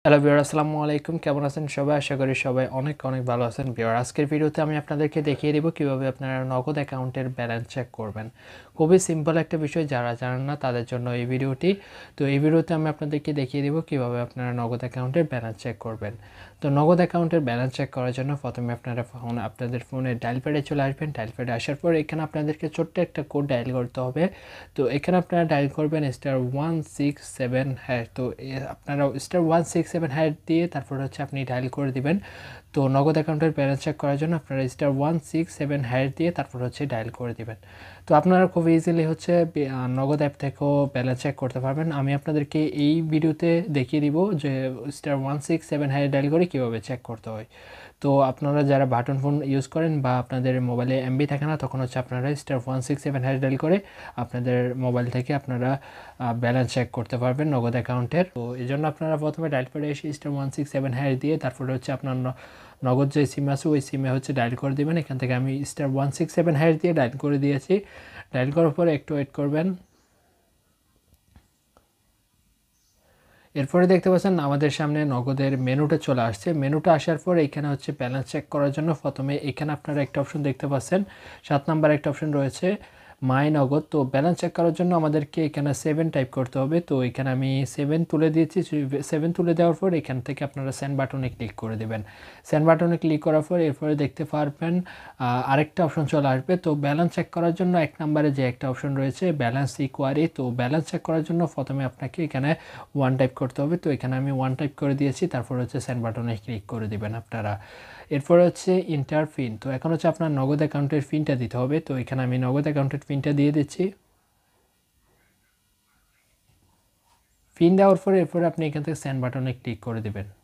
Hello viewer, আসসালামু আলাইকুম। কেমন আছেন সবাই? আশা করি সবাই অনেক অনেক ভালো আছেন। ভিউয়ার, আজকের ভিডিওতে আমি আপনাদেরকে দেখিয়ে দেব কিভাবে আপনারা নগদ অ্যাকাউন্টের ব্যালেন্স চেক করবেন। খুবই সিম্পল একটা বিষয়, যারা জানেন না তাদের জন্য এই ভিডিওটি। তো এই ভিডিওতে আমি আপনাদেরকে দেখিয়ে দেব কিভাবে আপনারা নগদ অ্যাকাউন্টের ব্যালেন্স চেক করবেন। তো নগদ অ্যাকাউন্টের ব্যালেন্স চেক করার জন্য প্রথমে আপনাদের ফোনে ডায়াল প্যাডে চলে আসবেন। ডায়াল প্যাডে আসার পর এখানে আপনাদেরকে ছোট্ট একটা কোড ডায়াল করতে হবে। তো এখানে আপনারা ডায়াল করবেন *167#। তো আপনারা *167# দিয়ে তারপর হচ্ছে আপনি ডায়াল করে দিবেন। তো নগদ অ্যাকাউন্টের ব্যালেন্স চেক করার জন্য আপনারা *167# দিয়ে তারপর হচ্ছে ডায়াল করে দিবেন। তো আপনারা খুব ইজিলি হচ্ছে নগদ অ্যাপ থেকেও ব্যালেন্স চেক করতে পারবেন। আমি আপনাদেরকে এই ভিডিওতে দেখিয়ে দিব যে *167# ডায়াল করে কীভাবে চেক করতে হয়। তো আপনারা যারা বাটন ফোন ইউজ করেন বা আপনাদের মোবাইলে এমবি থাকে না, তখন হচ্ছে আপনারা *167# ডায়াল করে আপনাদের মোবাইল থেকে আপনারা ব্যালেন্স চেক করতে পারবেন নগদ অ্যাকাউন্টের। তো এই জন্য আপনারা প্রথমে ডায়াল করে এসে *167# দিয়ে তারপরে হচ্ছে আপনার নগদ যে সিম আছে ওই সিমে হচ্ছে ডায়াল করে দেবেন। এখান থেকে আমি *167# দিয়ে ডায়াল করে দিয়েছি। ডায়াল করার পরে একটু ওয়েট করবেন। এরপরে দেখতে পাচ্ছেন আমাদের সামনে নগদের মেনুটা চলে আসছে। মেনুটা আসার পর এখানে হচ্ছে ব্যালেন্স চেক করার জন্য প্রথমে এখানে আপনারা একটা অপশন দেখতে পাচ্ছেন, 7 নাম্বার একটা অপশন রয়েছে মাই নগদ। তো ব্যালেন্স চেক করার জন্য আমাদেরকে এখানে 7 টাইপ করতে হবে। তো এখানে আমি 7 তুলে দিয়েছি। 7 তুলে দেওয়ার পর এখান থেকে আপনারা সেন্ড বাটনে ক্লিক করে দেবেন। সেন্ড বাটনে ক্লিক করার পর এরপরে দেখতে পারবেন আরেকটা অপশন চলে আসবে। তো ব্যালেন্স চেক করার জন্য 1 নম্বরে যে একটা অপশন রয়েছে ব্যালেন্স ইকুয়ারি, তো ব্যালেন্স চেক করার জন্য প্রথমে আপনাকে এখানে 1 টাইপ করতে হবে। তো এখানে আমি 1 টাইপ করে দিয়েছি। তারপর হচ্ছে সেন্ড বাটনে ক্লিক করে দিবেন আপনারা। এরপর হচ্ছে ইন্টার পিন। তো এখন হচ্ছে আপনার নগদ অ্যাকাউন্টের পিনটা দিতে হবে। তো এখানে আমি নগদ অ্যাকাউন্টের পিনটা দিয়ে দিচ্ছি। পিন দেওয়ার পরে এরপরে আপনি এখান থেকে সেন্ড বাটনে ক্লিক করে দেবেন।